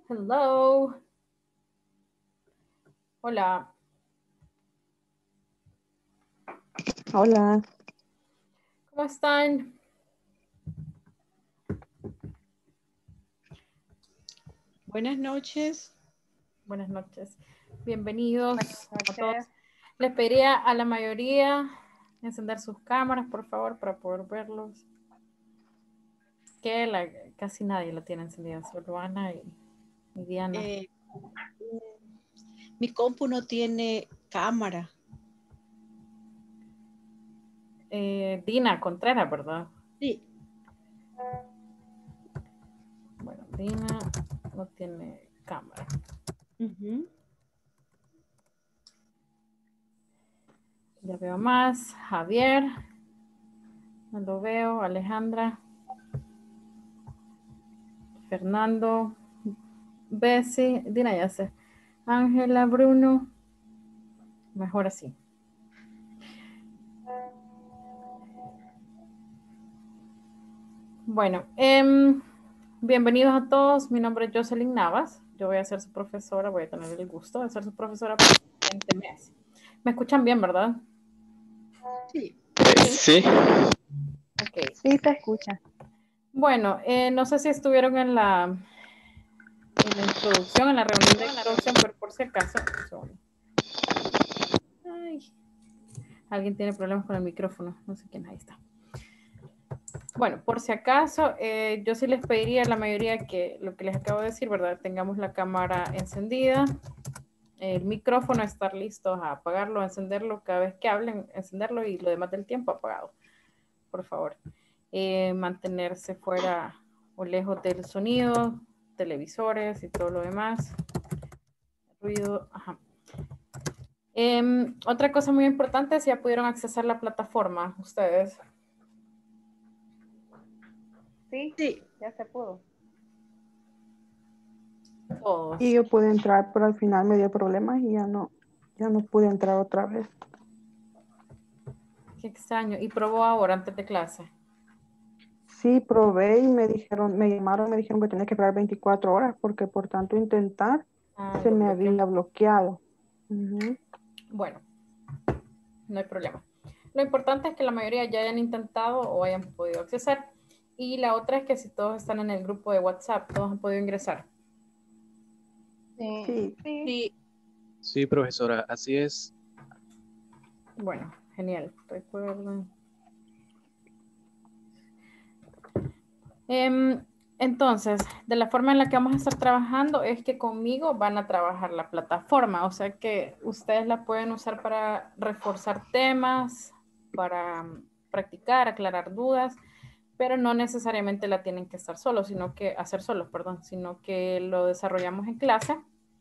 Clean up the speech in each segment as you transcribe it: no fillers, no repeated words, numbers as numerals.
Hello. Hola. Hola. ¿Cómo están? Buenas noches. Buenas noches. Bienvenidos Buenas a todos. noches. Les pediría a la mayoría encender sus cámaras, por favor, para poder verlos. Que casi nadie lo tiene encendida, solo Ana y Diana. Mi compu no tiene cámara. Dina Contreras, ¿verdad? Sí. Bueno, Dina no tiene cámara. Ya veo más. Javier. No lo veo. Alejandra. Fernando. Bessie. Dina ya sé. Ángela, Bruno. Mejor así. Bueno, bienvenidos a todos. Mi nombre es Jocelyn Navas. Yo voy a ser su profesora. Voy a tener el gusto de ser su profesora por el siguiente mes. ¿Me escuchan bien, verdad? Sí. Sí. Ok. Sí, se escucha. Bueno, no sé si estuvieron en la introducción, en la reunión de introducción, pero por si acaso. Ay, alguien tiene problemas con el micrófono. No sé quién, ahí está. Bueno, por si acaso, yo sí les pediría a la mayoría que lo que les acabo de decir, ¿verdad? Tengamos la cámara encendida, el micrófono, estar listos a apagarlo, a encenderlo cada vez que hablen, encenderlo y lo demás del tiempo apagado, por favor. Mantenerse fuera o lejos del sonido, televisores y todo lo demás. Ruido, ajá. Otra cosa muy importante es si ya pudieron accesar la plataforma, ustedes. Sí, ya se pudo. Todos. Y yo pude entrar, pero al final me dio problemas y ya no pude entrar otra vez. Qué extraño. ¿Y probó ahora antes de clase? Sí, probé y me llamaron, me dijeron que tenía que esperar 24 horas porque por tanto intentar se Lo me bloqueó. había bloqueado. Ujú. Bueno, no hay problema. Lo importante es que la mayoría ya hayan intentado o hayan podido accesar. Y la otra es que si todos están en el grupo de WhatsApp, todos han podido ingresar. Sí. Sí. Sí, profesora, así es. Bueno, genial. Recuerden. Entonces, de la forma en la que vamos a estar trabajando es que conmigo van a trabajar la plataforma, o sea que ustedes la pueden usar para reforzar temas, para practicar, aclarar dudas, pero no necesariamente la tienen que estar solos, hacer solos, perdón, sino que lo desarrollamos en clase.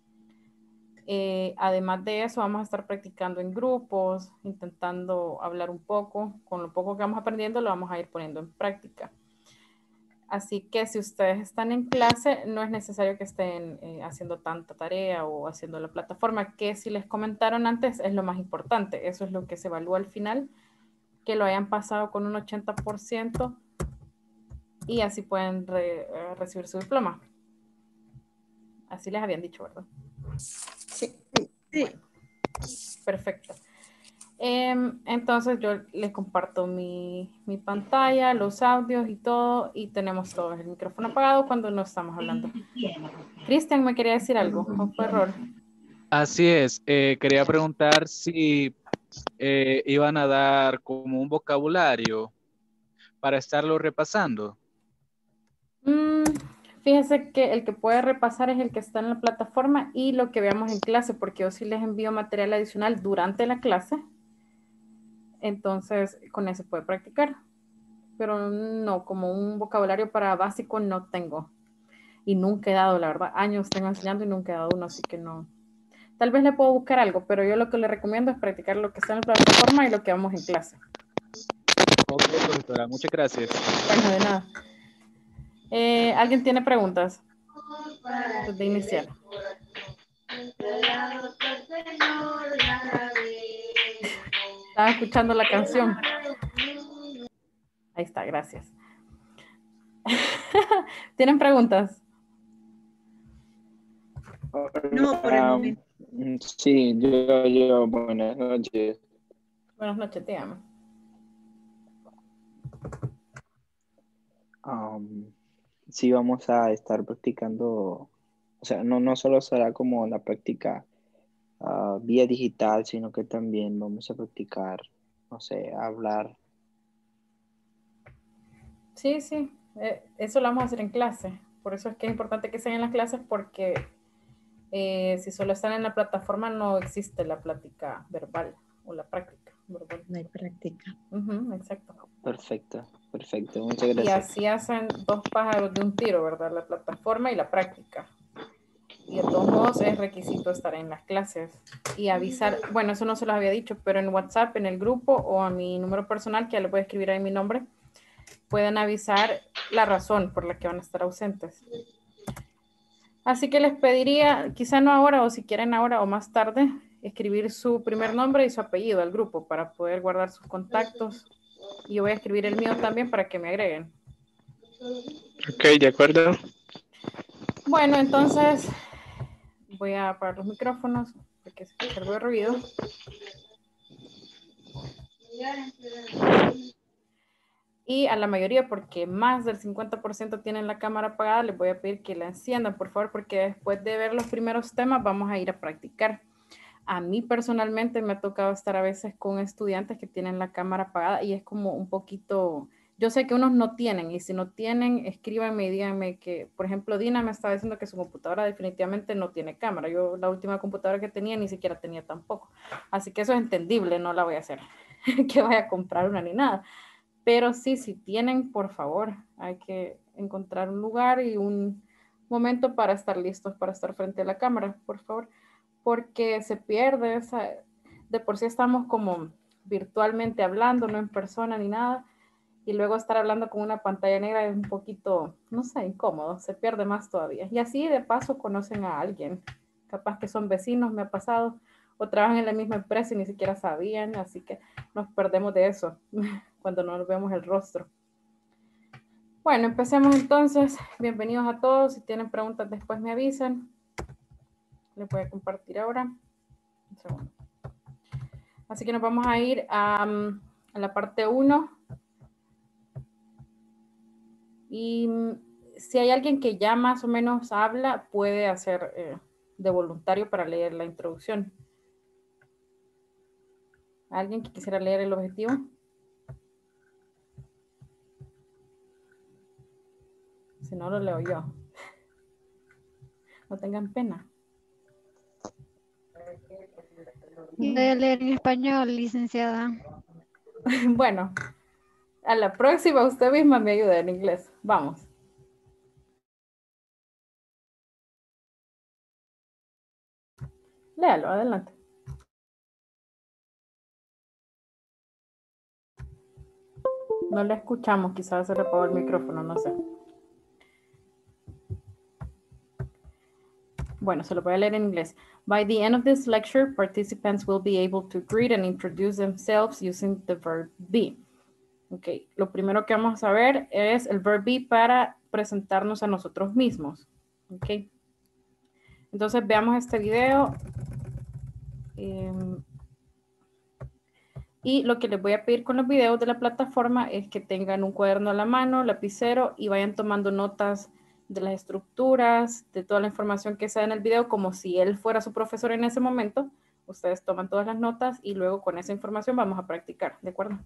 Además de eso, vamos a estar practicando en grupos, intentando hablar un poco, con lo poco que vamos aprendiendo lo vamos a ir poniendo en práctica. Así que si ustedes están en clase, no es necesario que estén haciendo tanta tarea o haciendo la plataforma, que si les comentaron antes es lo más importante. Eso es lo que se evalúa al final, que lo hayan pasado con un 80% y así pueden recibir su diploma. Así les habían dicho, ¿verdad? Sí. Bueno, perfecto. Entonces yo les comparto mi pantalla, los audios y todo, y tenemos todos el micrófono apagado cuando no estamos hablando. Cristian, ¿me quería decir algo? ¿O fue error? Así es. Quería preguntar si iban a dar como un vocabulario para estarlo repasando. Fíjese que el que puede repasar es el que está en la plataforma y lo que veamos en clase, porque yo sí les envío material adicional durante la clase. Entonces, con eso puede practicar. Pero no, como un vocabulario para básico no tengo. Y nunca he dado, la verdad, años tengo enseñando y nunca he dado uno, así que no. Tal vez le puedo buscar algo, pero yo lo que le recomiendo es practicar lo que está en la plataforma y lo que vamos en clase. Ok, profesora, muchas gracias. Bueno, de nada. ¿Alguien tiene preguntas? Antes de iniciar. Estaba escuchando la canción. Ahí está, gracias. ¿Tienen preguntas? No, por el Hola, momento. sí, buenas noches. Buenas noches, te amo. Sí, vamos a estar practicando, o sea, no solo será como la práctica vía digital, sino que también vamos a practicar, no sé, hablar. Sí, sí, eso lo vamos a hacer en clase. Por eso es que es importante que sean en las clases porque si solo están en la plataforma no existe la plática verbal o la práctica verbal. No hay práctica. Exacto. Perfecto, muchas Y gracias. así hacen dos pájaros de un tiro, ¿verdad? La plataforma y la práctica. Y de todos modos es requisito estar en las clases y avisar. Bueno, eso no se los había dicho, pero en WhatsApp, en el grupo o a mi número personal, que ya le voy a escribir ahí mi nombre, pueden avisar la razón por la que van a estar ausentes. Así que les pediría, quizá no ahora o si quieren ahora o más tarde, escribir su primer nombre y su apellido al grupo para poder guardar sus contactos. Y yo voy a escribir el mío también para que me agreguen. Ok, de acuerdo. Bueno, entonces voy a apagar los micrófonos porque se escucha algo de ruido. Y a la mayoría, porque más del 50% tienen la cámara apagada, les voy a pedir que la enciendan, por favor, porque después de ver los primeros temas vamos a ir a practicar. A mí personalmente me ha tocado estar a veces con estudiantes que tienen la cámara apagada y es como un poquito, yo sé que unos no tienen y si no tienen, escríbanme y díganme que, por ejemplo, Dina me estaba diciendo que su computadora definitivamente no tiene cámara. Yo la última computadora que tenía ni siquiera tenía tampoco. Así que eso es entendible, no la voy a hacer que vaya a comprar una ni nada. Pero sí, si tienen, por favor, hay que encontrar un lugar y un momento para estar listos, para estar frente a la cámara, por favor, porque se pierde esa, de por sí estamos como virtualmente hablando, no en persona ni nada, y luego estar hablando con una pantalla negra es un poquito, no sé, incómodo, se pierde más todavía. Y así de paso conocen a alguien, capaz que son vecinos, me ha pasado, o trabajan en la misma empresa y ni siquiera sabían, así que nos perdemos de eso cuando no nos vemos el rostro. Bueno, empecemos entonces. Bienvenidos a todos. Si tienen preguntas después me avisan. Les voy a compartir ahora. Un segundo. Así que nos vamos a ir a la parte 1. Y si hay alguien que ya más o menos habla, puede hacer de voluntario para leer la introducción. ¿Alguien que quisiera leer el objetivo? Si no, lo leo yo. No tengan pena. Voy a leer en español, licenciada. Bueno, a la próxima usted misma me ayuda en inglés. Vamos. Léalo, adelante. No le escuchamos, quizás se le apagó el micrófono, no sé. Bueno, se lo voy a leer en inglés. By the end of this lecture, participants will be able to greet and introduce themselves using the verb be. Ok, lo primero que vamos a ver es el verb be para presentarnos a nosotros mismos. Ok. Entonces veamos este video. Y lo que les voy a pedir con los videos de la plataforma es que tengan un cuaderno a la mano, lapicero y vayan tomando notas de las estructuras, de toda la información que sea en el video, como si él fuera su profesor en ese momento. Ustedes toman todas las notas y luego con esa información vamos a practicar, ¿de acuerdo?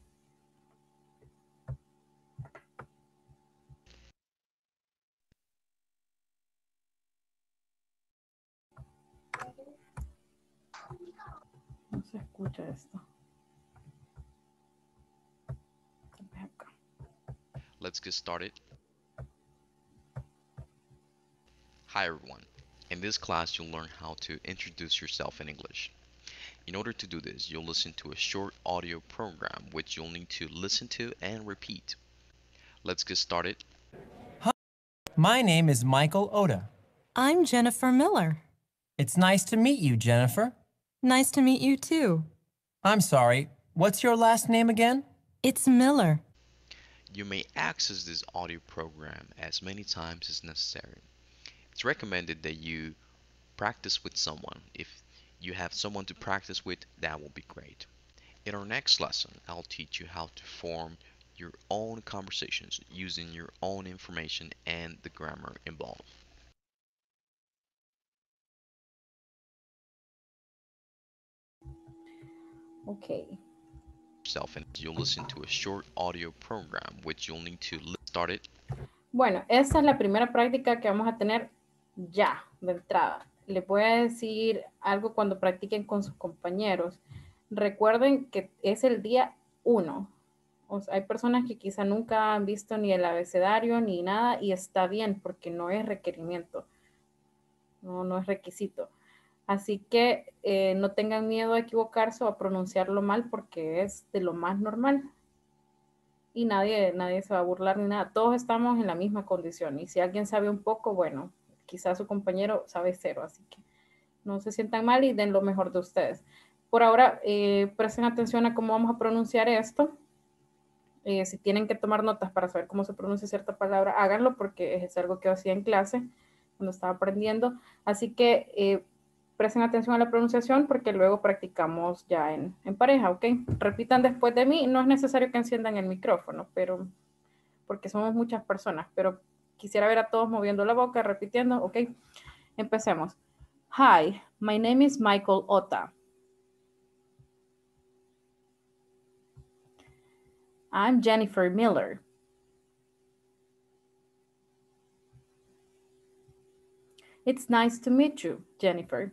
No se escucha esto. Let's get started. Hi everyone. In this class you'll learn how to introduce yourself in English. In order to do this, you'll listen to a short audio program which you'll need to listen to and repeat. Let's get started. Hi, my name is Michael Oda. I'm Jennifer Miller. It's nice to meet you, Jennifer. Nice to meet you too. I'm sorry, what's your last name again? It's Miller. You may access this audio program as many times as necessary. It's recommended that you practice with someone. If you have someone to practice with, that will be great. In our next lesson, I'll teach you how to form your own conversations using your own information and the grammar involved. Okay. And you'll listen to a short audio program which you'll need to start it. Bueno, esa es la primera práctica que vamos a tener ya de entrada. Les voy a decir algo cuando practiquen con sus compañeros. Recuerden que es el día 1. O sea, hay personas que quizá nunca han visto ni el abecedario ni nada y está bien porque no es requerimiento. No es requisito. Así que no tengan miedo a equivocarse o a pronunciarlo mal porque es de lo más normal. Y nadie se va a burlar ni nada. Todos estamos en la misma condición. Y si alguien sabe un poco, bueno, quizás su compañero sabe 0. Así que no se sientan mal y den lo mejor de ustedes. Por ahora, presten atención a cómo vamos a pronunciar esto. Si tienen que tomar notas para saber cómo se pronuncia cierta palabra, háganlo porque es algo que hacía en clase cuando estaba aprendiendo. Así que presten atención a la pronunciación porque luego practicamos ya en pareja, ¿ok? Repitan después de mí. No es necesario que enciendan el micrófono, pero porque somos muchas personas, pero quisiera ver a todos moviendo la boca, repitiendo, ¿ok? Empecemos. Hi, my name is Michael Ota. I'm Jennifer Miller. It's nice to meet you, Jennifer.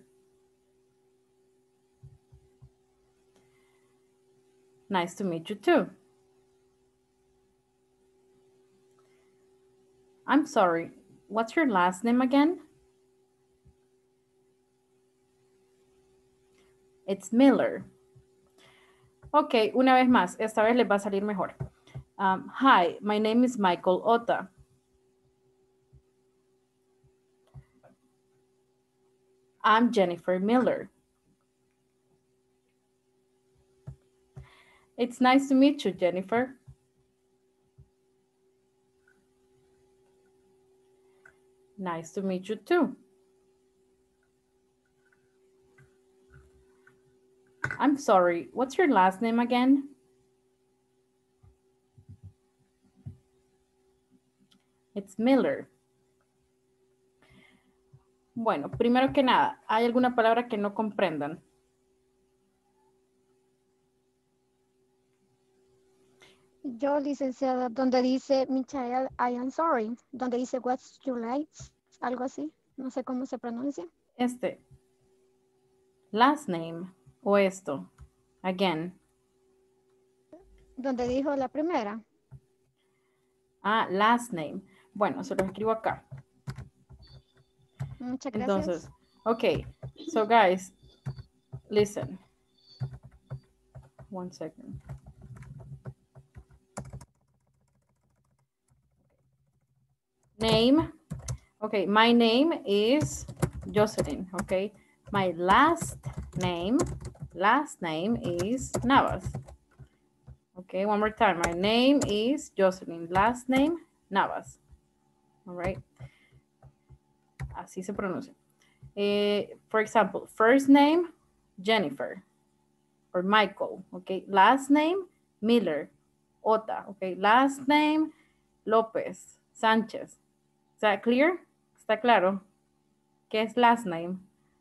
Nice to meet you too. I'm sorry, what's your last name again? It's Miller. Ok, una vez más, esta vez les va a salir mejor. Hi, my name is Michael Ota. I'm Jennifer Miller. It's nice to meet you, Jennifer. Nice to meet you too. I'm sorry, what's your last name again? It's Miller. Bueno, primero que nada, ¿hay alguna palabra que no comprendan? Yo, licenciada, donde dice, Michael, I am sorry, donde dice, what's your last, algo así, no sé cómo se pronuncia. Last name, o esto, again. Donde dijo la primera. Ah, last name. Bueno, se lo escribo acá. Muchas gracias. Entonces, okay, so guys, listen. 1 second. Name. Okay, my name is Jocelyn. Okay, my last name is Navas. Okay, one more time. My name is Jocelyn. Last name, Navas. All right. Así se pronuncia. For example, first name, Jennifer or Michael. Okay, last name, Miller, Ota. Okay, last name, López, Sánchez. Is that clear? ¿Está claro? ¿Qué es last name?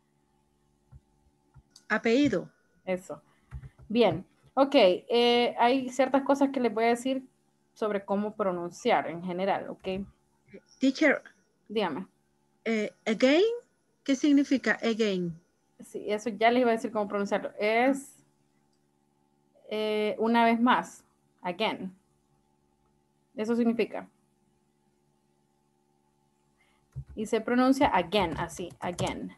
Apellido. Eso. Bien. Ok, hay ciertas cosas que les voy a decir sobre cómo pronunciar en general, ¿ok? Teacher. Dígame. Again, ¿qué significa again? Sí, eso ya les iba a decir cómo pronunciarlo. Es una vez más, again. Eso significa. Y se pronuncia again, así, again.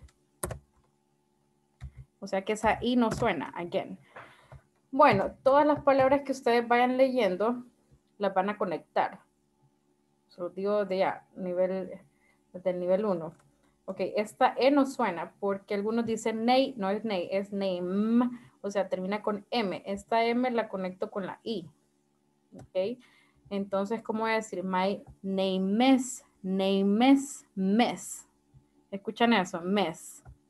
O sea que esa I no suena, again. Bueno, todas las palabras que ustedes vayan leyendo las van a conectar. Se los digo de ya, desde el nivel 1. Ok, esta E no suena porque algunos dicen ney, no es ney, es name. O sea, termina con M. Esta M la conecto con la I. Ok, entonces, ¿cómo voy a decir? My name is, mes. ¿Escuchan eso? Mes.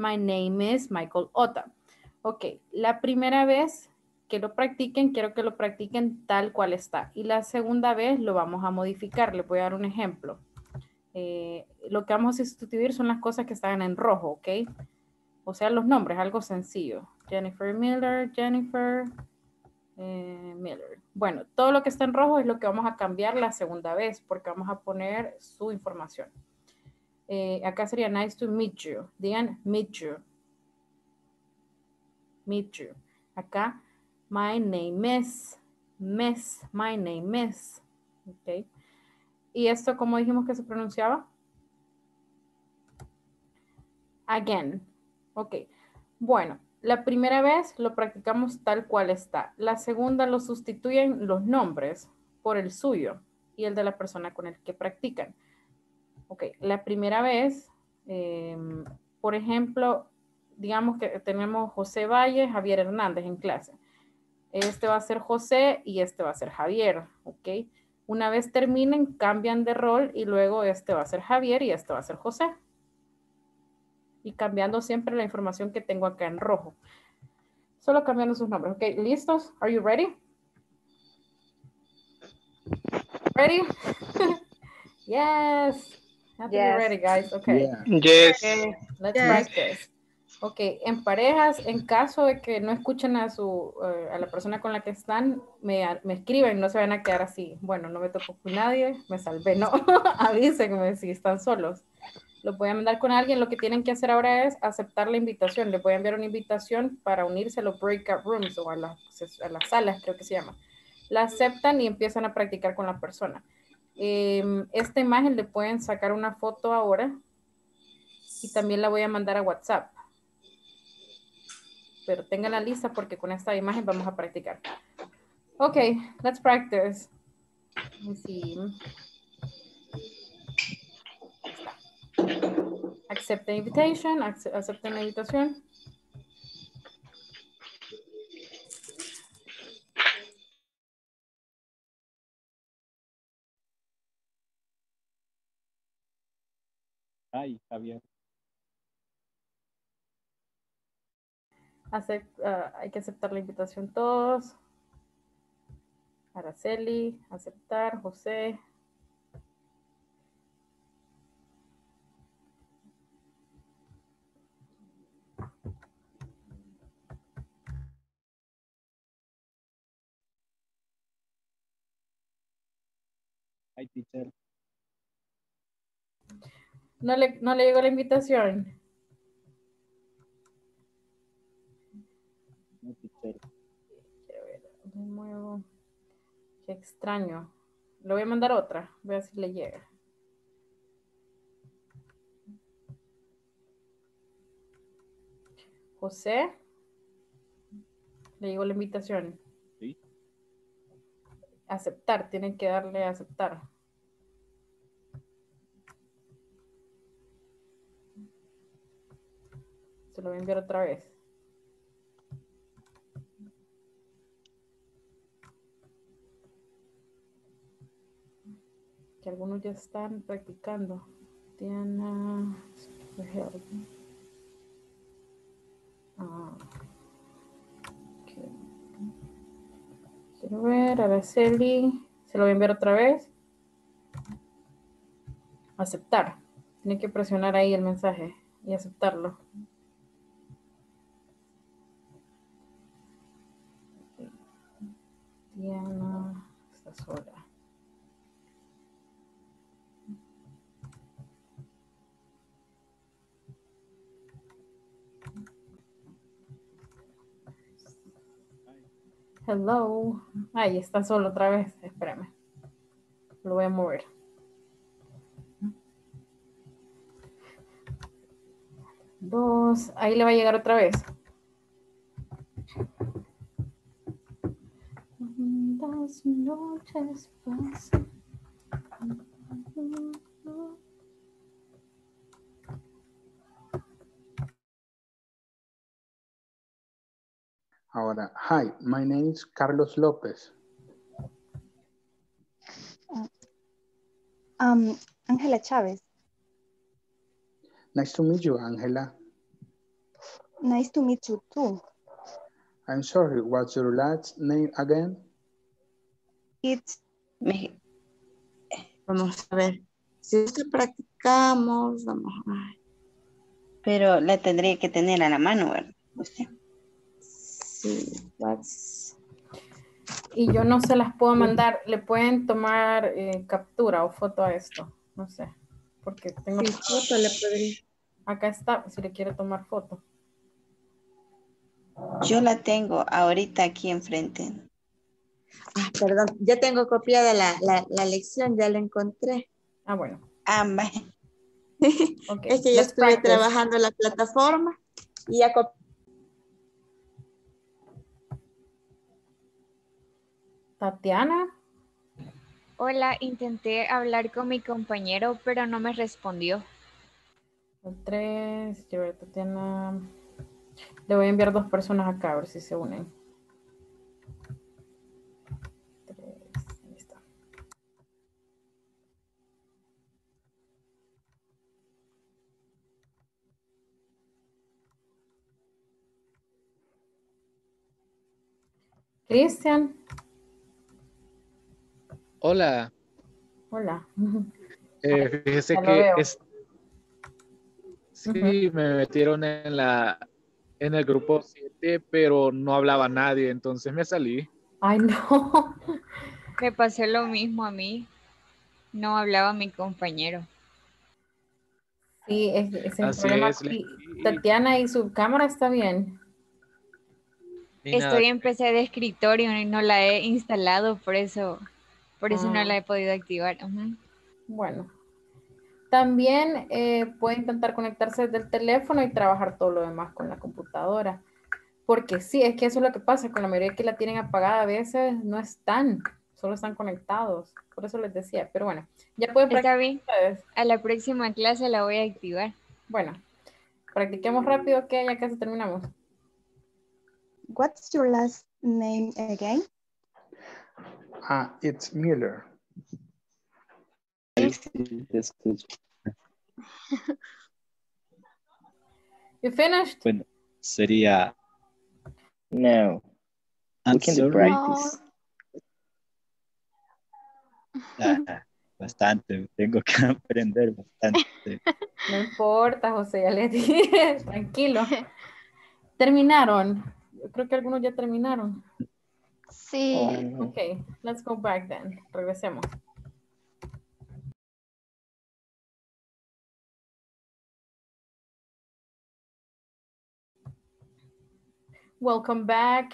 My name is Michael Ota. Ok, la primera vez que lo practiquen, quiero que lo practiquen tal cual está. Y la segunda vez lo vamos a modificar. Les voy a dar un ejemplo. Lo que vamos a sustituir son las cosas que están en rojo, ¿ok? O sea, los nombres, algo sencillo. Jennifer Miller, Jennifer Miller. Bueno, todo lo que está en rojo es lo que vamos a cambiar la segunda vez porque vamos a poner su información. Acá sería nice to meet you. Digan meet you. Meet you. Acá, my name is. My name is. Ok. ¿Y esto cómo dijimos que se pronunciaba? Again. Ok. Bueno, la primera vez lo practicamos tal cual está. La segunda lo sustituyen los nombres por el suyo y el de la persona con el que practican. Ok, la primera vez, por ejemplo, digamos que tenemos José Valle, Javier Hernández en clase. Este va a ser José y este va a ser Javier, ¿ok? Una vez terminen, cambian de rol y luego este va a ser Javier y este va a ser José. Y cambiando siempre la información que tengo acá en rojo. Solo cambiando sus nombres, ¿ok? ¿Listos? Are you ready? Ready? Yes. Have to be ready, guys. Okay. Yes. Okay, let's Yes. practice. Ok, en parejas, en caso de que no escuchen a la persona con la que están, me escriben, no se van a quedar así. Bueno, no me tocó con nadie, me salvé, no. Avísenme si están solos. Los voy a mandar con alguien. Lo que tienen que hacer ahora es aceptar la invitación. Les voy a enviar una invitación para unirse a los breakout rooms o a las salas, creo que se llama. La aceptan y empiezan a practicar con la persona. Esta imagen le pueden sacar una foto ahora y también la voy a mandar a WhatsApp. Pero tengan la lista porque con esta imagen vamos a practicar. Ok, let's practice. Let me see. Accept the invitation. Acepten la invitación. Ay, Javier. Hay que aceptar la invitación todos. Araceli, aceptar. José. Ay, teacher. No le llegó la invitación. No, teacher. Quiero ver, de nuevo. Qué extraño. Le voy a mandar otra. Voy a ver si le llega. José. Le llegó la invitación. Sí. Aceptar. Tienen que darle a aceptar. Se lo voy a enviar otra vez. Que algunos ya están practicando. Diana. Okay. Quiero ver, Araceli. Se lo voy a enviar otra vez. Aceptar. Tiene que presionar ahí el mensaje y aceptarlo. Diana está sola. Hello. Ahí está solo otra vez. Espérame. Lo voy a mover. Dos. Ahí le va a llegar otra vez. Las noches pasan. Ahora, hi, my name is Carlos López. Ángela Chávez. Nice to meet you, Ángela. Nice to meet you too. I'm sorry, what's your last name again? It's Vamos a ver. Si esto practicamos, vamos a ver. Pero la tendría que tener a la mano, ¿verdad? Usted. Sí, Y yo no se las puedo mandar. ¿Le pueden tomar captura o foto a esto? No sé. Porque tengo... Sí, foto le podría. Acá está, si le quiere tomar foto. Yo la tengo ahorita aquí enfrente. Ah, perdón, ya tengo copiada la lección, ya la encontré. Ah, bueno. Okay. Es que yo estuve trabajando en la plataforma y ya Tatiana. Hola, intenté hablar con mi compañero, pero no me respondió. 3, yo Tatiana. Le voy a enviar 2 personas acá a ver si se unen. 3, ahí está. Cristian. Hola. Hola. Fíjese Ya lo que veo. sí, me metieron en el grupo 7, pero no hablaba nadie, entonces me salí. Ay, no. Me pasó lo mismo a mí. No hablaba mi compañero. Sí, ese es el Así problema. es. Tatiana, ¿y su cámara está bien? Estoy en PC de escritorio y no la he instalado, por eso no la he podido activar. Bueno. También puede intentar conectarse desde el teléfono y trabajar todo lo demás con la computadora. Porque sí, es que eso es lo que pasa. Con la mayoría que la tienen apagada a veces no están, solo están conectados. Por eso les decía. Pero bueno, ya pueden Está practicar bien. ustedes. A la próxima clase la voy a activar. Bueno, practiquemos rápido que ya casi terminamos. What's your last name again? It's Miller. You finished? Bueno, sería... No. I'm We can do sorry. practice. Bastante, tengo que aprender bastante. No importa, José, ya les dije. Tranquilo. ¿Terminaron? Yo creo que algunos ya terminaron. Sí. Ok, let's go back then. Regresemos. Welcome back.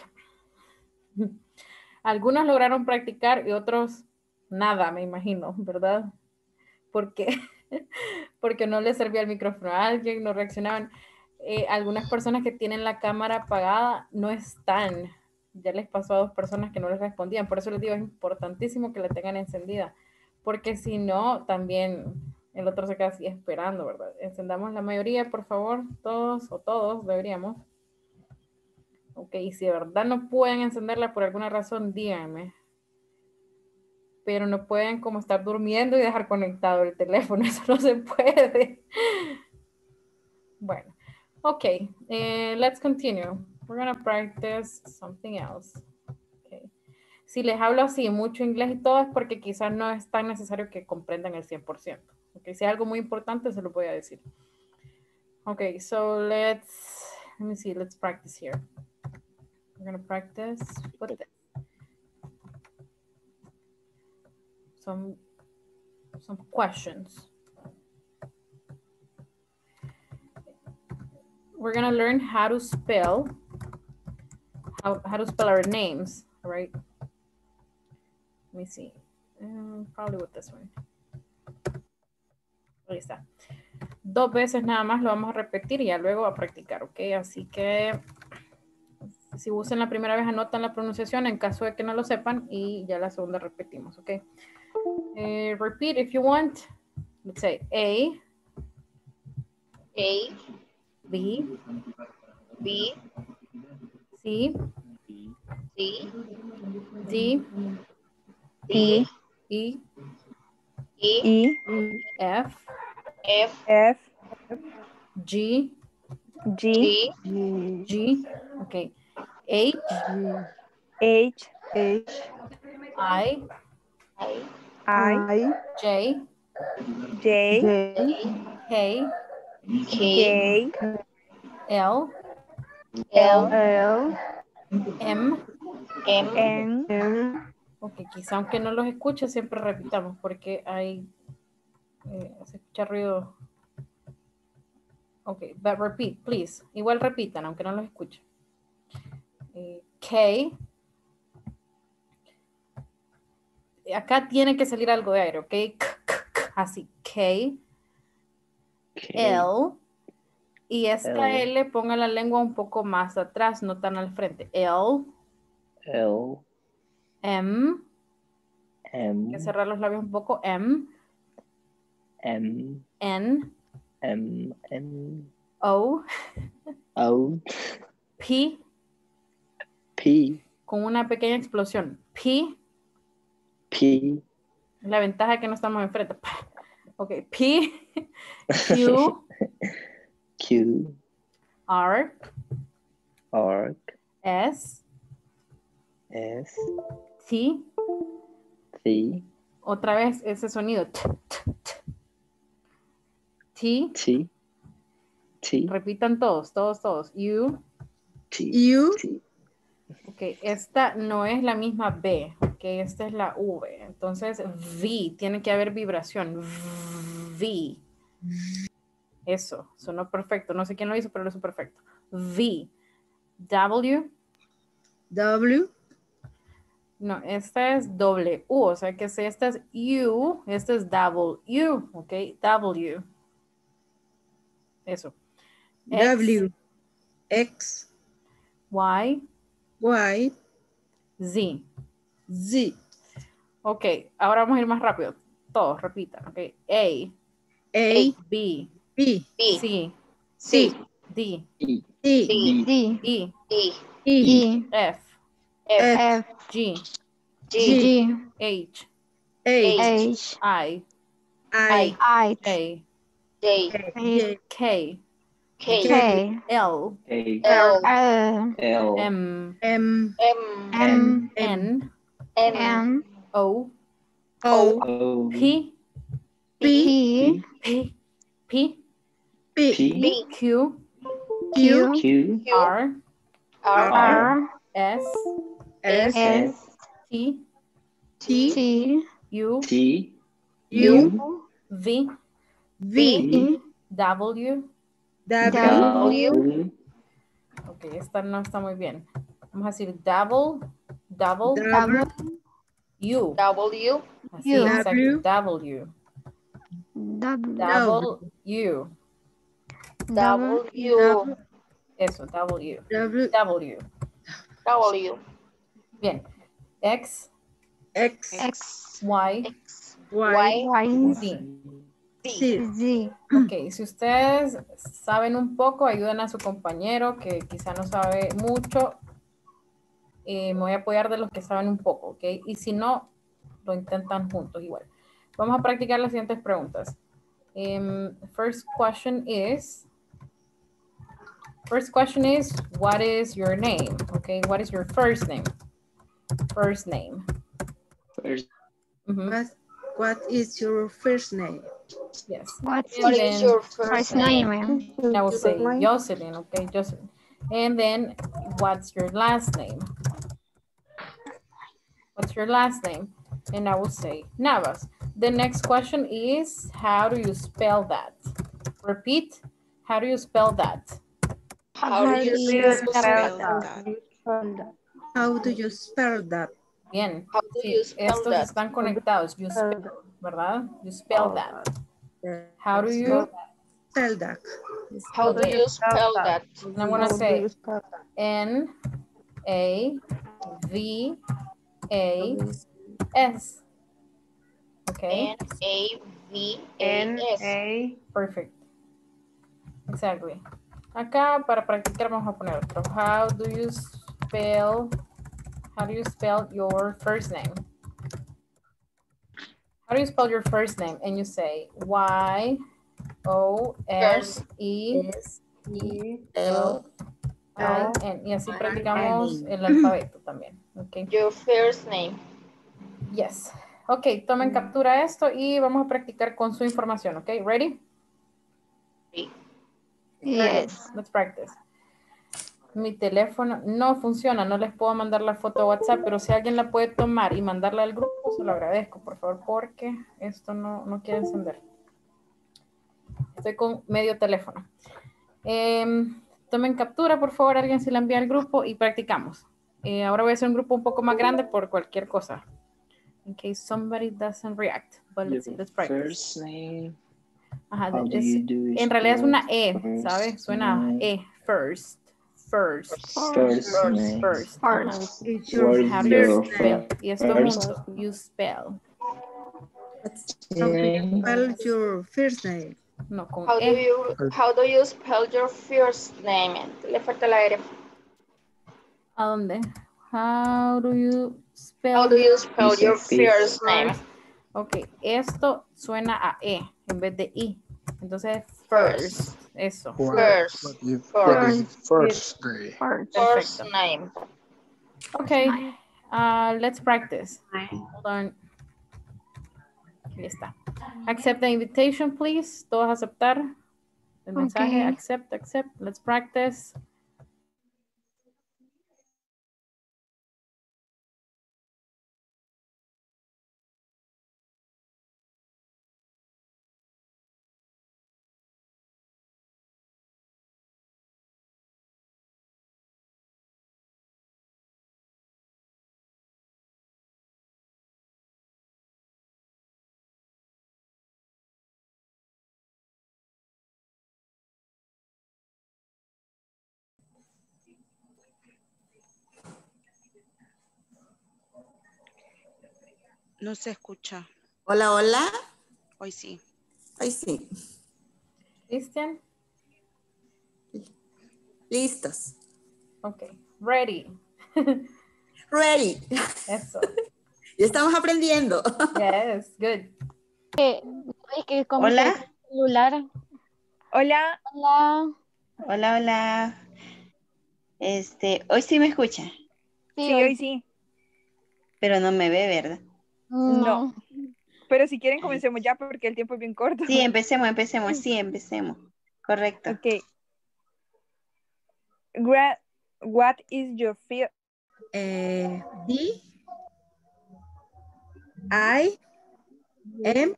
Algunos lograron practicar y otros nada, me imagino, ¿verdad? Porque no les servía el micrófono a alguien, no reaccionaban. Algunas personas que tienen la cámara apagada no están. Ya les pasó a 2 personas que no les respondían. Por eso les digo, es importantísimo que la tengan encendida. Porque si no, también el otro se queda así esperando, ¿verdad? Encendamos la mayoría, por favor. Todos deberíamos. Ok, y si de verdad no pueden encenderla por alguna razón, díganme. Pero no pueden como estar durmiendo y dejar conectado el teléfono. Eso no se puede. Bueno. Okay, let's continue. We're going to practice something else. Okay. Si les hablo así mucho inglés y todo es porque quizás no es tan necesario que comprendan el 100%. Okay, si es algo muy importante se lo voy a decir. Okay, so let me see, let's practice here. We're going to practice with this. Some questions. We're going to learn how to spell our names, right? Let me see. Probably with this one. Ahí está. 2 veces nada más lo vamos a repetir y ya luego a practicar, ¿ok? Así que si usan la primera vez anotan la pronunciación en caso de que no lo sepan y ya la segunda repetimos, ¿ok? Repeat if you want. Let's say A, B, C, D, E, F, G, G. G. Okay. H. H. I. J. K. L. M. Ok, quizá aunque no los escuche, siempre repitamos porque hay, se escucha ruido. Ok, but repeat, please. Igual repitan, aunque no los escuche. K. Acá tiene que salir algo de aire, ok. Así, K. L. Y esta L, ponga la lengua un poco más atrás, no tan al frente. L. M. Hay que cerrar los labios un poco. M. N. O. P. Con una pequeña explosión. P. La ventaja es que no estamos enfrente. Ok. P. Q. R. S. T. Otra vez ese sonido. T. Repitan todos. U. Ok, esta no es la misma B, ok, esta es la V. Entonces, V, tiene que haber vibración. V. Eso, sonó perfecto. No sé quién lo hizo, pero lo hizo perfecto. V. W. No, esta es W, o sea que si esta es U, esta es W, ok, W. Eso. X. Y. Z. Ok, ahora vamos a ir más rápido. Todos, repitan, ok. A. B. C. D. E. F. G. H. I. J. K. L. M. N. O. P. Q. R. S. T. U. V. W. Ok, esta no está muy bien. Vamos a decir double U. Así, exacto. W. Eso, W. Bien. X. Y. Z. Ok, si ustedes saben un poco, ayuden a su compañero que quizá no sabe mucho. Me voy a apoyar de los que saben un poco, ok. Y si no, lo intentan juntos igual. Vamos a practicar las siguientes preguntas. First question is, what is your name? Okay, what is your first name? What is your first name? Yes. What is your first name? I will say Jocelyn, okay, Jocelyn. And then, what's your last name? And I will say Navas. The next question is, how do you spell that? Repeat, how do you spell that? How do you spell that? Bien. Sí, estos están conectados. You spell, ¿verdad? You spell that. How do you spell that? And I'm going to say N-A-V-A-S. Okay. N-A. Perfect. Exactly. Acá para practicar vamos a poner otro. How do you spell your first name? How do you spell your first name? And you say Y-O-S-E E-L-I-N. Y así practicamos el alfabeto también. Okay. Your first name. Yes. Ok, tomen captura de esto y vamos a practicar con su información. Ok, ready? Yes. Let's practice. Mi teléfono no funciona, no les puedo mandar la foto a WhatsApp, pero si alguien la puede tomar y mandarla al grupo, se lo agradezco, por favor, porque esto no quiere encender. Estoy con medio teléfono. Tomen captura, por favor, alguien se la envía al grupo y practicamos. Ahora voy a hacer un grupo un poco más grande por cualquier cosa. In case somebody doesn't react. But let's see, let's practice. First name. Ajá, En realidad es una E, ¿sabes? Suena E, first. First. name. First. It's your How do you first spell? name. Y esto junto. You spell. How do you spell your first name? No, con How E. do you spell your first name? Le falta la R. ¿A dónde? How do you spell, Your first name? Ok, esto suena a E en vez de I. Entonces, first. Eso. First day. First name. Okay, let's practice. Hold on. Aquí está. Accept the invitation, please. Todos aceptar el mensaje. Okay. Accept. Let's practice. No se escucha. Hola, hola. Hoy sí. Hoy sí. Cristian. Listos. Ok. Ready. Ready. Eso. Ya estamos aprendiendo. Yes, good. Es que como Hola. que el celular. Hola. Hola. Hola. Hoy sí me escucha, Sí, hoy sí. pero no me ve, ¿verdad? No. Pero si quieren comencemos ya porque el tiempo es bien corto. Sí, empecemos. Sí, empecemos. Correcto. Okay. What is your first? D I M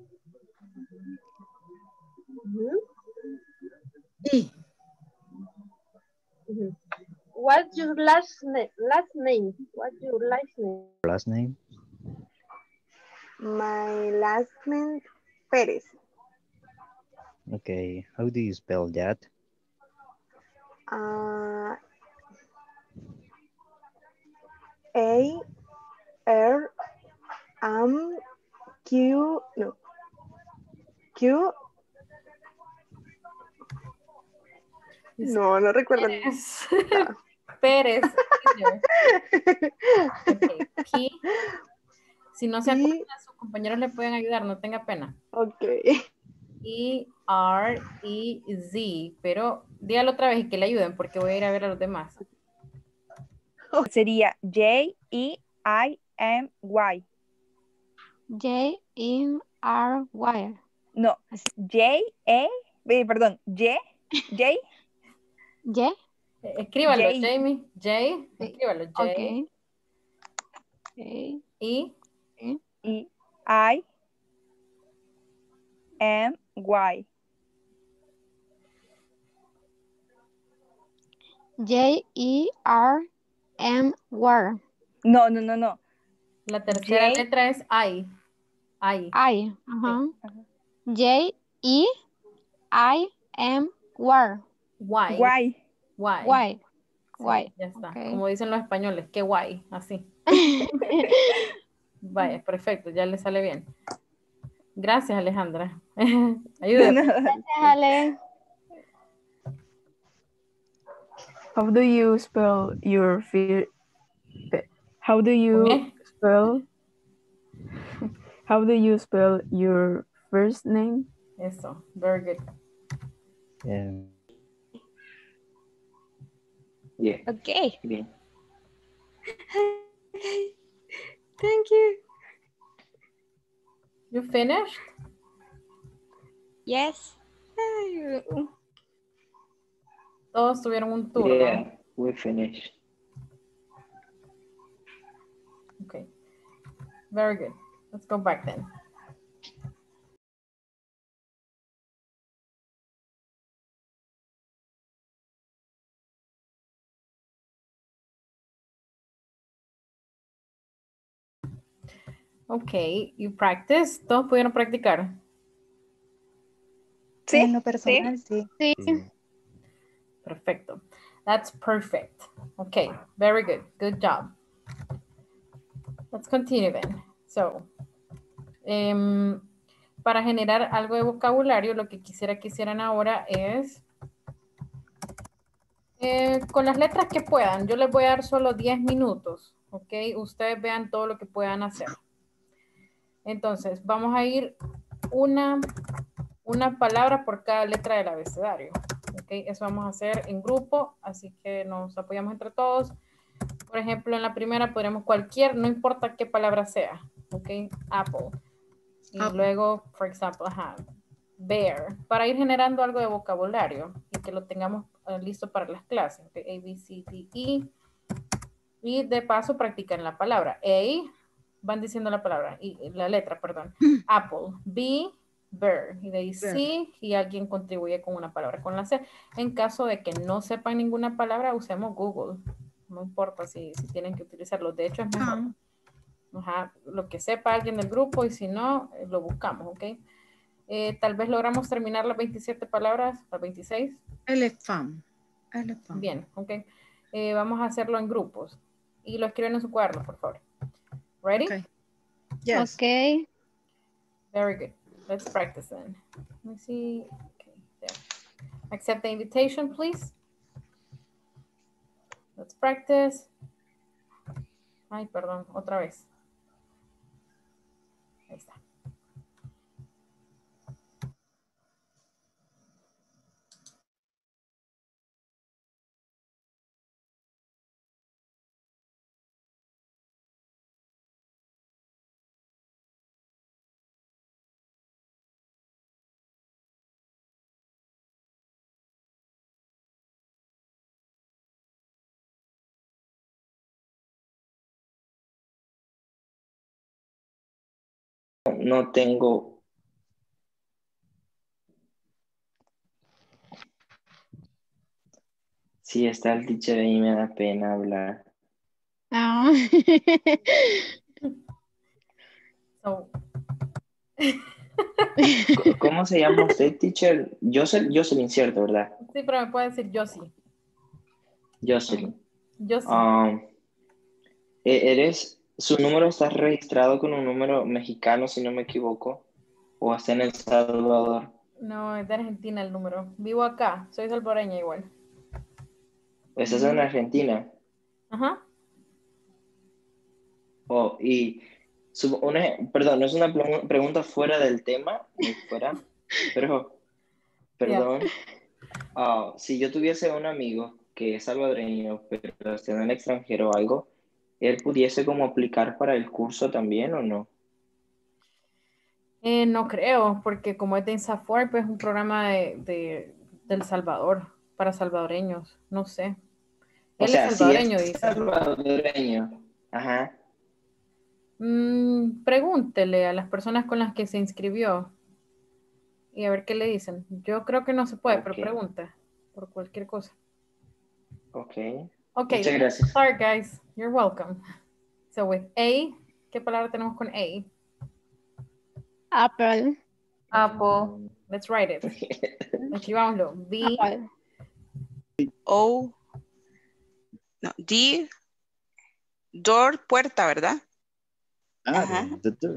E. What's your last name? What's your last name? Last name? My last name, Perez. Okay, how do you spell that? Q. No recuerdo. Pérez. Okay. P. Si no se acuerdan, sus compañeros le pueden ayudar, no tenga pena. Ok. E-R-E-Z, pero dígalo otra vez y que le ayuden porque voy a ir a ver a los demás. Sería J-E-I-M-Y. J-E-R-Y. No, perdón, J. Escríbalo, J. Jamie. J. Escríbalo, J. Ok. E-I-M-Y. J-E-R-M-Y. No. La tercera letra es I. I. Ajá. J-E-I-M-Y. Guay. Guay. Ya está. Okay. Como dicen los españoles, qué guay. Así. Vaya, perfecto. Ya le sale bien. Gracias, Alejandra. Ayúdame. Gracias, Ale. How do you spell your first name? Eso, very good. Yeah. Okay. Bien. Thank you. You finished? Yes. Todos tuvieron un turno. Yeah, we finished. Okay. Very good. Let's go back then. Okay, you practice. ¿Todos pudieron practicar? Sí, en lo personal, sí. Sí. Perfecto. That's perfect. Okay, very good. Good job. Let's continue then. So, para generar algo de vocabulario, lo que quisiera que hicieran ahora es con las letras que puedan. Yo les voy a dar solo 10 minutos, ¿ok? Ustedes vean todo lo que puedan hacer. Entonces, vamos a ir una palabra por cada letra del abecedario, ¿ok? Eso vamos a hacer en grupo, así que nos apoyamos entre todos. Por ejemplo, en la primera podremos cualquier, no importa qué palabra sea, ¿ok? Apple. Y luego, por ejemplo, bear, para ir generando algo de vocabulario y que lo tengamos listo para las clases. ¿Okay? A, B, C, D, E. Y de paso practican la palabra. A, van diciendo la palabra, y la letra, perdón. Apple. B, bear. Y de ahí C, y alguien contribuye con una palabra con la C. En caso de que no sepan ninguna palabra, usemos Google. No importa si tienen que utilizarlo. De hecho, es mejor. Lo que sepa alguien del grupo y si no, lo buscamos, ¿ok? Tal vez logramos terminar las 27 palabras, las 26. Elephant. Bien, ok. Vamos a hacerlo en grupos y lo escriben en su cuaderno, por favor. Ready? Okay. Yes. Okay. Very good. Let's practice then. Let me see. Okay, there. Accept the invitation, please. Let's practice. Ay, perdón, otra vez. Ahí está. No tengo. Sí, está el teacher ahí, me da pena hablar. Ah. So. ¿Cómo se llama usted, teacher? Jocelyn, ¿cierto, verdad? Sí, pero me puede decir yo sí. Jocelyn. Yo sí. Su número está registrado con un número mexicano, si no me equivoco, o está en El Salvador. No, es de Argentina el número. Vivo acá, soy salvadoreña igual. ¿Estás en Argentina? Ajá. Oh, y perdón, no es una pregunta fuera del tema, pero, perdón. Si yo tuviese un amigo que es salvadoreño, pero está en el extranjero o algo, ¿él pudiese como aplicar para el curso también o no? No creo, porque como es de INSAFORP, pues es un programa del Salvador, para salvadoreños, no sé. Él es salvadoreño, si es dice. Salvadoreño, ajá. Pregúntele a las personas con las que se inscribió y a ver qué le dicen. Yo creo que no se puede, pero pregunta por cualquier cosa. Okay. Muchas gracias. Start, guys. You're welcome. So with A, ¿qué palabra tenemos con A? Apple. Apple. Let's write it. Escribámoslo. B. Apple. O. No, D. Door, puerta, ¿verdad? Ajá.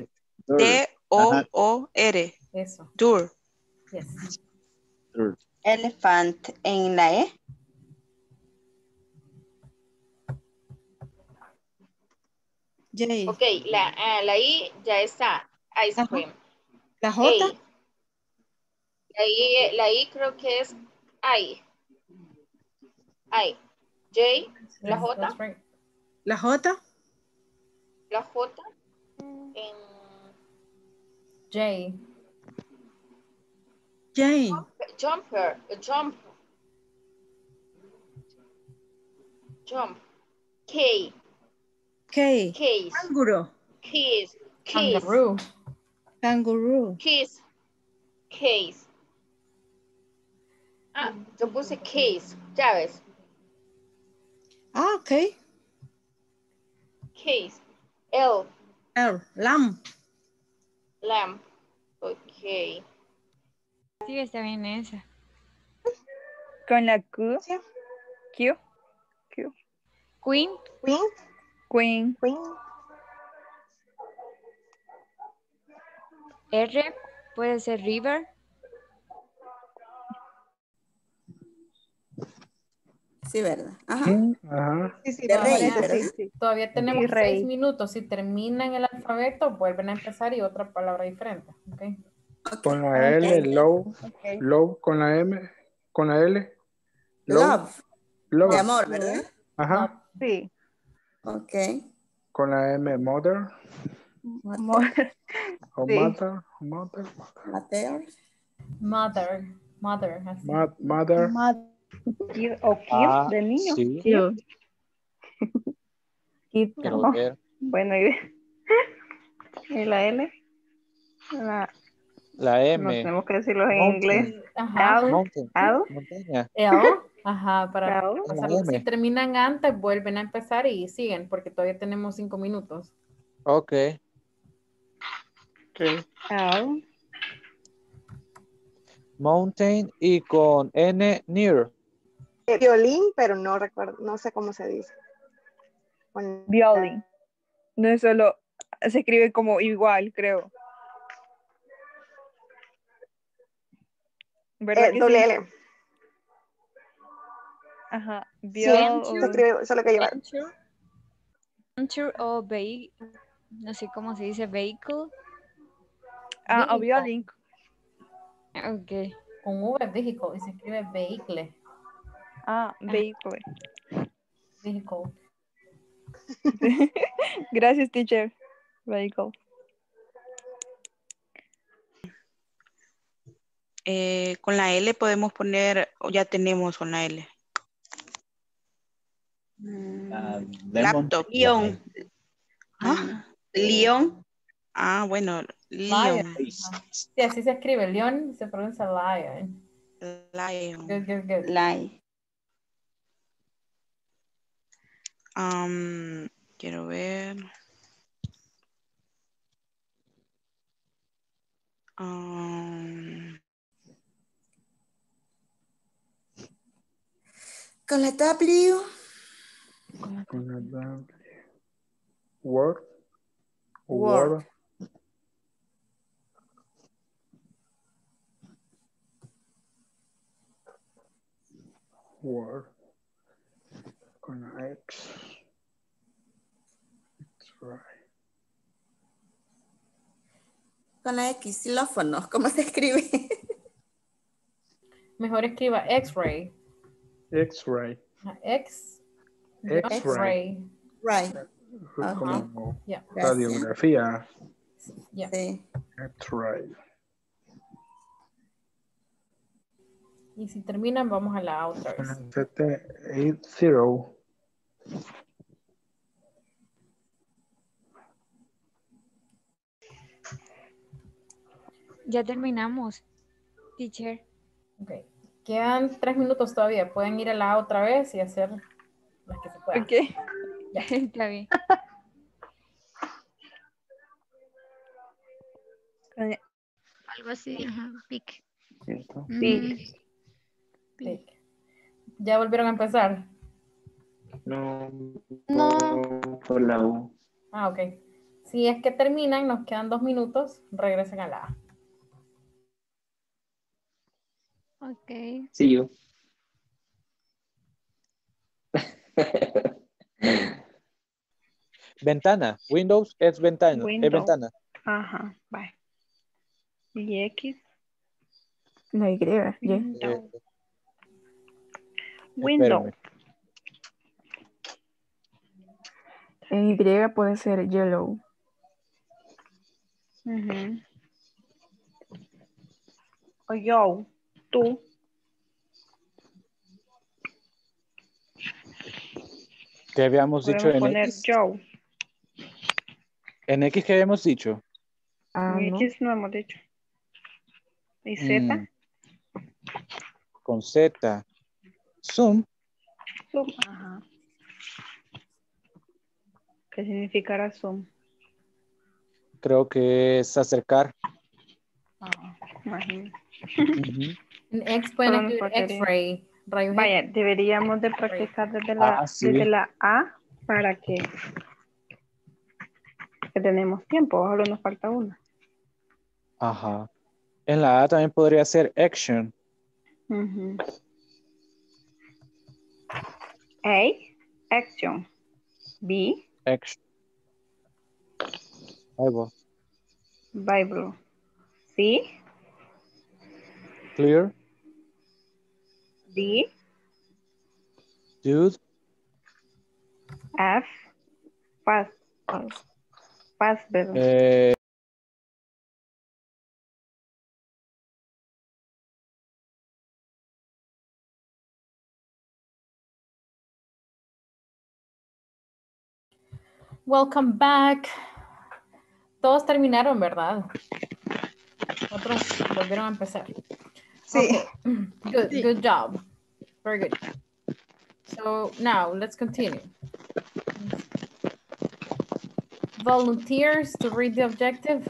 D-O-O-R. Eso. Door. Yes. Door. Elephant en la E. J. Ok, la I ya está. Ice cream. ¿La J? La I creo que es I. J, la Yes, J, that's right. La J. la J, en J. Jane. jumper, jump, jump. K, K. case, Kangaroo. keys, keys, Kangaroo. Kangaroo. keys, case. Ah, yo puse case, llaves, Ah, ok. case. L, L. Lamb. lamp. Ok. Sí, está bien esa. Con la Q. Q. Q. Queen. Queen. Queen. Queen. R. Puede ser river. Sí, ¿verdad? Ajá. Ajá. Sí, sí, De me rey, parece, ¿verdad? sí, sí. Todavía tenemos Sí, 6 rey. minutos. Si terminan el alfabeto, vuelven a empezar y otra palabra diferente. ¿Ok? Con la L, love. Ok. Love con la M. Con la L. Love. Love. Love. De amor, ¿verdad? Ajá. Sí. Ok. Con la M, mother. Mother. O Sí. mother. Mother. Mateo. Mother. Mother. Así. Mother. Kid o kid Ah, del niño. sí. Kid. Kid, Quiero no. ver. Bueno, y la L. La, La no M. tenemos que decirlo en Mountain. inglés. Ajá. L. Mountain. L. Montaña. L. Ajá, para L. La pasarlo. Si M. terminan antes, vuelven a empezar y siguen, porque todavía tenemos 5 minutos. Ok. L. Mountain y con N, near. Violín, pero no recuerdo, no sé cómo se dice. Con- Violin. No es solo, se escribe como igual, creo. ¿Verdad que doble sí? L. Ajá. Sí, se escribe solo que llevar. Venture o no sé cómo se dice, vehicle. Ah, violin. Ok. Con V, vehicle, y se escribe vehicle. Ah, vehículo. Vehicle. Gracias, teacher. Vehicle. Con la L podemos poner, o ya tenemos con la L. Laptop. León. ¿Ah? León. Ah, bueno, Lion. Leon. Sí, así se escribe. León se pronuncia lion. Lion. Good, good, good. Lion. Quiero ver. Con la W. Con la W. Word. Word. Word. Con la X. X-ray. Con la X, xilófono. ¿Cómo se escribe? Mejor escriba X-ray. X-ray. X-ray. Right. Como Yeah. radiografía. Yeah. Sí. X-ray. Y si terminan, vamos a la otra vez. 780. Ya terminamos, teacher. Ok. Quedan 3 minutos todavía. Pueden ir a la otra vez y hacer las que se puedan. Ok. Ya. Está bien. Algo así, ajá, pic. ¿Cierto? Pic. ¿Ya volvieron a empezar? No. No. Por la U. Ah, ok. Si es que terminan, nos quedan 2 minutos, regresen a la A. Ok. Sí, yo. Ventana. Windows es ventana. Es Window. ventana. Ajá, bye. Y X. No, Y. Window. Window. En Y puede ser yellow. O yo, tú. ¿Qué habíamos dicho Podemos en poner X? yo. ¿En X qué habíamos dicho? En No. X no hemos dicho. ¿Y Z? Con Z. Zoom. Zoom. Ajá. ¿Qué significará zoom? Creo que es acercar. Imagínate. En X pueden Solo nos escribir faltaría. X-ray, rayos Vaya, X. deberíamos de practicar desde Sí. desde la A para que tenemos tiempo, solo nos falta una. Ajá. En la A también podría ser action. A, action. B, Action. Bible. Bible. C, Clear. D, Dude. F, fast. Fast, perdón. Welcome back. Todos terminaron, ¿verdad? Otros volvieron a empezar. Sí. Okay. Good job. Very good. So now let's continue. Volunteers to read the objective.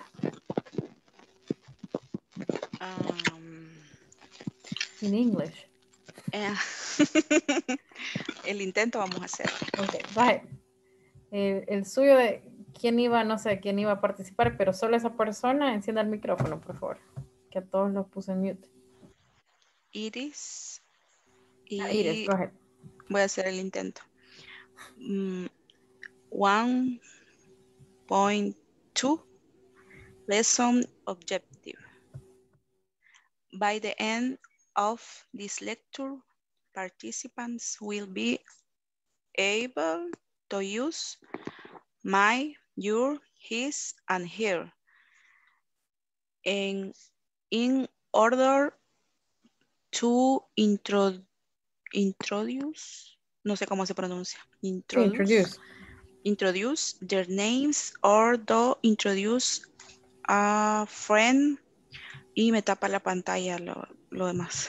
In English. El intento vamos a hacer. Okay, go ahead. El suyo de quién iba, no sé quién iba a participar, pero solo esa persona encienda el micrófono, por favor. Que a todos los puse en mute. Iris. Iris, go ahead. Voy a hacer el intento. 1.2 lesson objective. By the end of this lecture, participants will be able to use my, your, his, and her in order to introduce, no sé cómo se pronuncia, introduce their names or to introduce a friend, y me tapa la pantalla lo demás.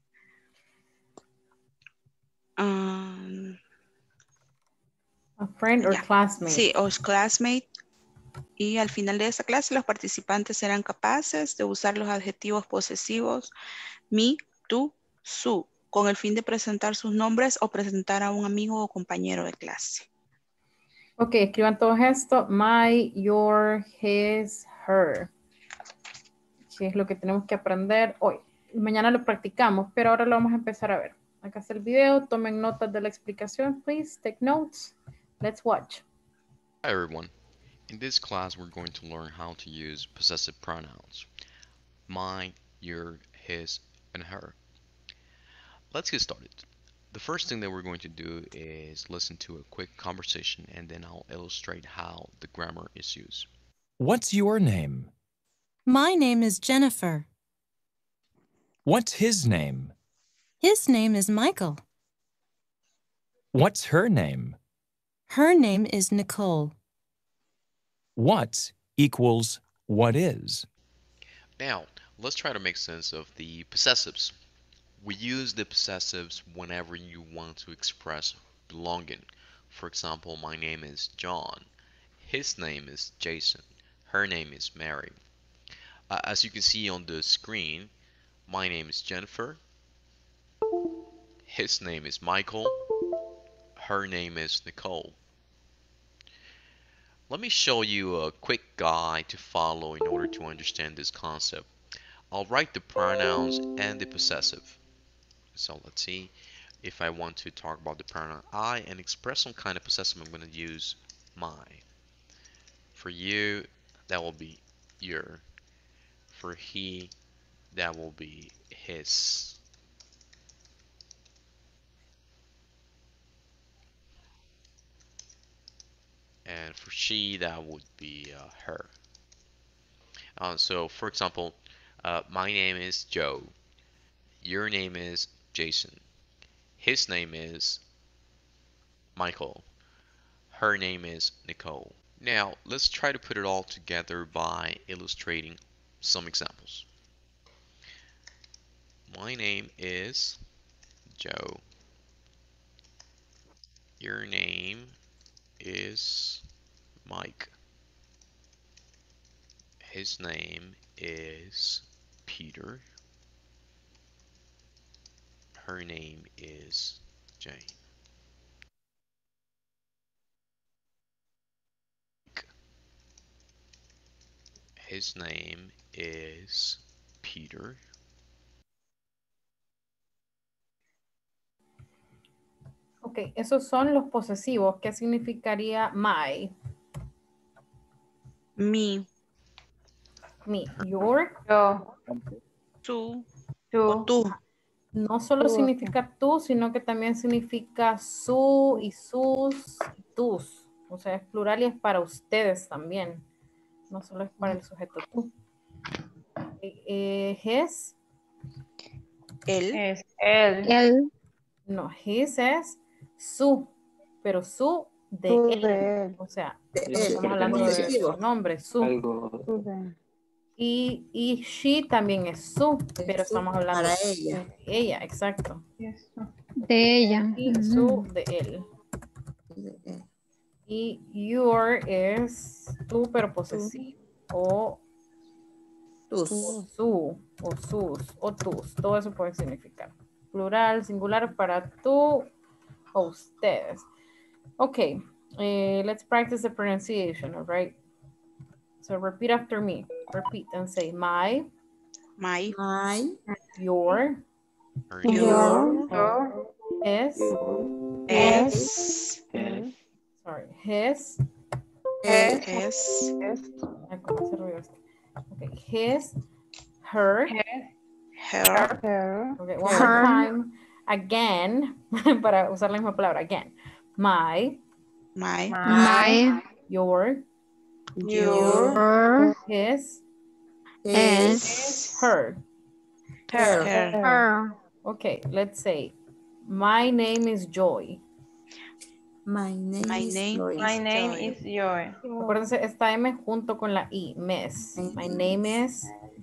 A friend or classmate. Sí, o classmate. Y al final de esta clase los participantes serán capaces de usar los adjetivos posesivos mi, tú, su, con el fin de presentar sus nombres o presentar a un amigo o compañero de clase. Ok, escriban todo esto. My, your, his, her. Que es lo que tenemos que aprender hoy. Mañana lo practicamos, pero ahora lo vamos a empezar a ver. Acá está el video. Tomen notas de la explicación, please. Take notes. Let's watch. Hi everyone. In this class we're going to learn how to use possessive pronouns. My, your, his, and her. Let's get started. The first thing that we're going to do is listen to a quick conversation and then I'll illustrate how the grammar is used. What's your name? My name is Jennifer. What's his name? His name is Michael. What's her name? Her name is Nicole. What equals what is? Now, let's try to make sense of the possessives. We use the possessives whenever you want to express belonging. For example, my name is John. His name is Jason. Her name is Mary. As you can see on the screen, my name is Jennifer. His name is Michael. Her name is Nicole. Let me show you a quick guide to follow in order to understand this concept. I'll write the pronouns and the possessive. So let's see, if I want to talk about the pronoun I and express some kind of possessive, I'm going to use my. For you, that will be your. For he, that will be his. And for she, that would be her. So, for example, my name is Joe. Your name is Jason. His name is Michael. Her name is Nicole. Now, let's try to put it all together by illustrating some examples. My name is Joe. Your name is Mike. His name is Peter. Her name is Jane. His name is Peter. Ok, esos son los posesivos. ¿Qué significaría my? Me. Me. Your. Yo. Tú. Tú. Tú. No solo significa tú, sino que también significa su y sus y tus. O sea, es plural y es para ustedes también. No solo es para el sujeto tú. His. Él. Es él. Él. No, his es su, pero su de Su él. de él. O sea, De no él. estamos hablando de Posesivo. su nombre, su. Algo. Su de- Y she también es su, pero su estamos hablando para de ella. ella, exacto. De ella. Y su de él. Y your es tú, pero posesivo. O Tus. su, o sus, o tus. Todo eso puede significar. Plural, singular para tú o ustedes. Okay, let's practice the pronunciation, all right? So repeat after me. Repeat and say my, My. your, Yo. his, Es. sorry, his. Es. Ay, ¿cómo se ruido este? Okay, his, her. Her. Okay, one more time. Again, para usar la misma palabra, again. My, My. your, his, her. Okay, let's say, my name is Joy. My name is Joy. Acuérdense, esta M junto con la I, miss. My name is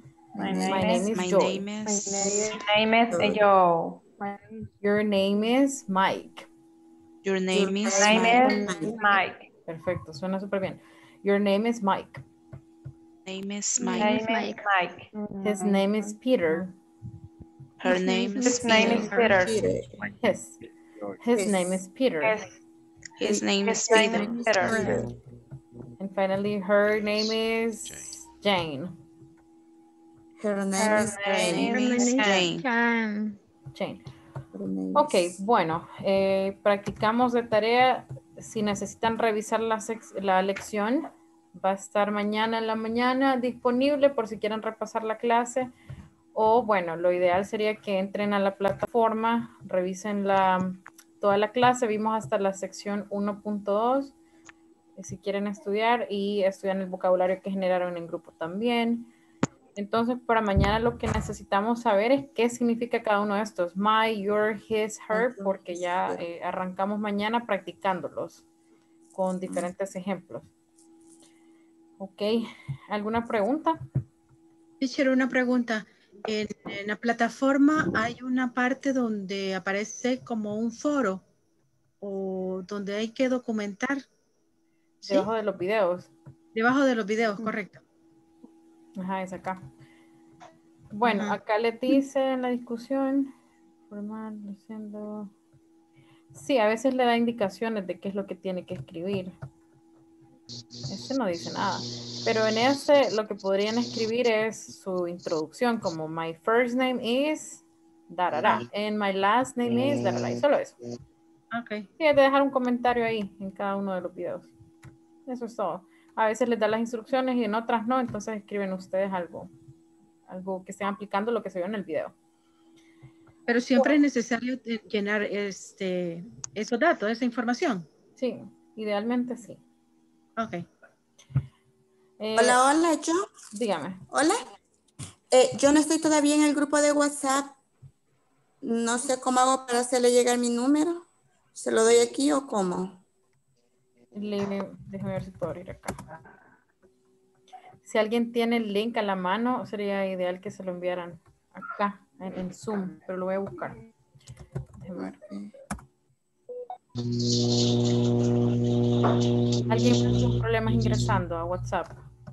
Joy. My name is Joe. Your name is Mike. Your name is Mike. Perfecto, suena súper bien. Your name is Mike. Name is Mike. His name is Peter. Her name is His name is Peter. His name is Peter. His name is Peter. And finally, her name is Jane. Her name is Jane. Jane. Ok, bueno, practicamos de tarea. Si necesitan revisar la lección, va a estar mañana en la mañana disponible por si quieren repasar la clase. O bueno, lo ideal sería que entren a la plataforma, revisen toda la clase. Vimos hasta la sección 1.2. Si quieren estudiar y estudian el vocabulario que generaron en grupo también. Entonces, para mañana lo que necesitamos saber es qué significa cada uno de estos. My, your, his, her, porque ya arrancamos mañana practicándolos con diferentes ejemplos. Ok, ¿alguna pregunta? Teacher, una pregunta. En la plataforma hay una parte donde aparece como un foro o donde hay que documentar. ¿Sí? Debajo de los videos. Debajo de los videos, correcto. Ajá, es acá. Bueno, acá les dice en la discusión, formal, diciendo... Sí, a veces le da indicaciones de qué es lo que tiene que escribir. Este no dice nada. Pero en este lo que podrían escribir es su introducción, como my first name is, darara, and my last name is, darara, y solo eso. Ok. Sí, es de dejar un comentario ahí en cada uno de los videos. Eso es todo. A veces les da las instrucciones y en otras no, entonces escriben ustedes algo que estén aplicando lo que se vio en el video. Pero siempre es necesario llenar esos datos, esa información. Sí, idealmente sí. Ok. Hola, hola, yo. Dígame. Hola. Yo no estoy todavía en el grupo de WhatsApp. No sé cómo hago para hacerle llegar mi número. ¿Se lo doy aquí o cómo? Déjeme ver si puedo abrir acá. Si alguien tiene el link a la mano, sería ideal que se lo enviaran acá, en Zoom, pero lo voy a buscar. Déjeme ver. ¿Alguien más tuvo problemas ingresando a WhatsApp?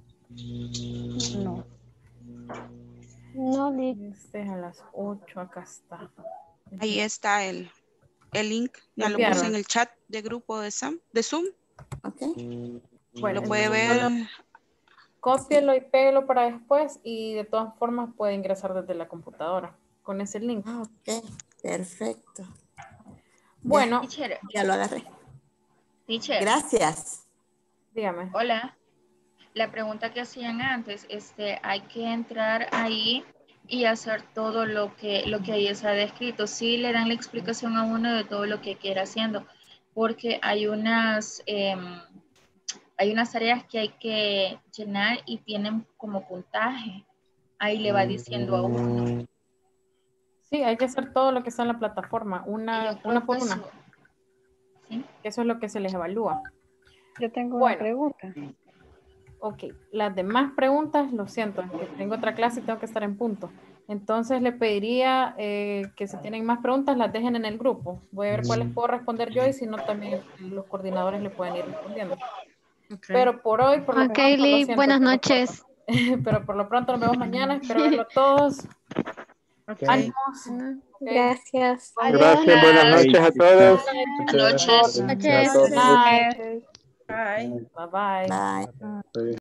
No. No, Este es a las 8, acá está. Ahí está el link. Ya lo puse en el chat de grupo de Zoom. Bueno, lo puede entonces ver. solo cópielo y pégalo para después y de todas formas puede ingresar desde la computadora con ese link. Ok, perfecto. Bueno, ya lo agarré. Teacher. Gracias. Dígame. Hola. La pregunta que hacían antes, hay que entrar ahí y hacer todo lo que ahí está descrito. Sí le dan la explicación a uno de todo lo que quiera haciendo, porque hay unas tareas que hay que llenar y tienen como puntaje. Ahí le va diciendo a uno. Sí, hay que hacer todo lo que está en la plataforma, una por una. ¿Sí? Eso es lo que se les evalúa. Yo tengo una pregunta. Ok, las demás preguntas, lo siento, es que tengo otra clase y tengo que estar en punto. Entonces le pediría que si tienen más preguntas las dejen en el grupo. Voy a ver cuáles puedo responder yo y si no también los coordinadores le pueden ir respondiendo. Pero por hoy, por lo Ok, pronto, lo Lee, siento, buenas pero noches. pero por lo pronto nos vemos mañana. Espero verlo todos. Ánimos. Gracias. Gracias, buenas noches a todos. Buenas noches. A todos. Bye bye. Bye.